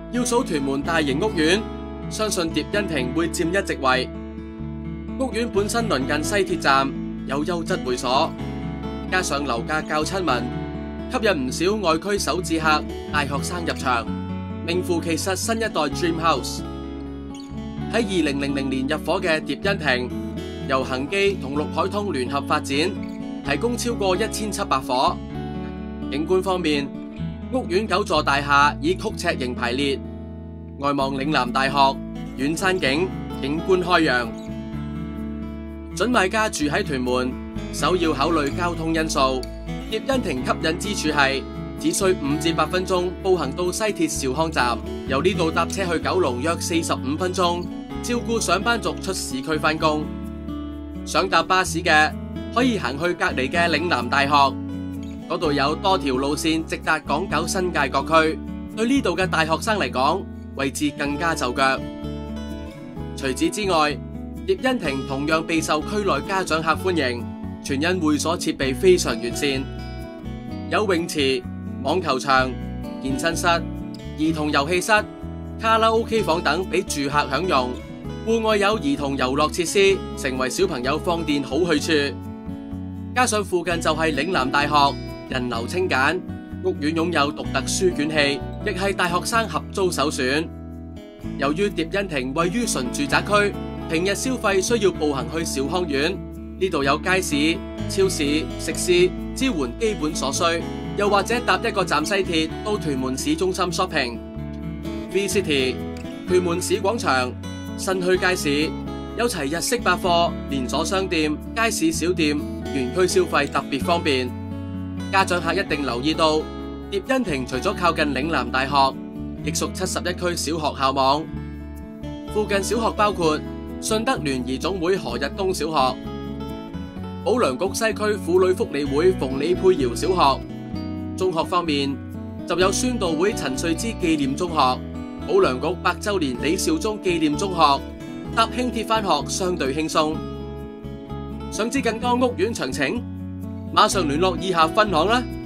要數屯門大型屋苑，相信蝶欣亭會佔一席位。屋苑本身鄰近西鐵站，有優質會所，加上樓價較親民，吸引唔少外區首置客、大學生入場，名副其實新一代 Dream House。喺2000年入伙嘅蝶欣亭，由恒基同陸海通聯合發展，提供超過1700伙。景觀方面，屋苑9座大廈以曲尺形排列，外望嶺南大學、遠山景，景觀開揚。準買家住喺屯門，首要考慮交通因素。蝶欣亭吸引之處係，只需5至8分鐘步行到西鐵兆康站，由呢度搭車去九龍約45分鐘，照顧上班族出市區返工。想搭巴士嘅，可以行去隔離嘅嶺南大學，嗰度有多條路線直達港九新界各區，對呢度嘅大學生嚟講，位置更加就腳。除此之外，蝶欣亭同樣備受區內家長客歡迎，全因會所設備非常完善，有泳池、網球場、健身室、兒童遊戲室、卡拉 OK 房等俾住客享用。戶外有兒童遊樂設施，成為小朋友放電好去處。加上附近就係嶺南大學，人流清簡，屋苑擁有獨特書卷氣，亦係大學生合租首選。由於蝶欣亭位於純住宅區，平日消費需要步行去兆康苑，呢度有街市、超市、食肆，支援基本所需，又或者搭一個站西鐵到屯門市中心 shopping。V City、屯門市廣場、新墟街市有齊日式百貨、連鎖商店、街市小店，園區消費特別方便。家長客一定留意到，蝶欣亭除咗靠近嶺南大學，亦屬71區小學校網。附近小學包括順德聯誼總會何日東小學、保良局西區婦女福利會馮李佩瑤小學。中學方面就有宣道會陳瑞芝紀念中學、保良局100周年李兆忠紀念中學。搭輕鐵返學相對輕鬆。想知更多屋苑詳情，馬上聯絡以下分行啦。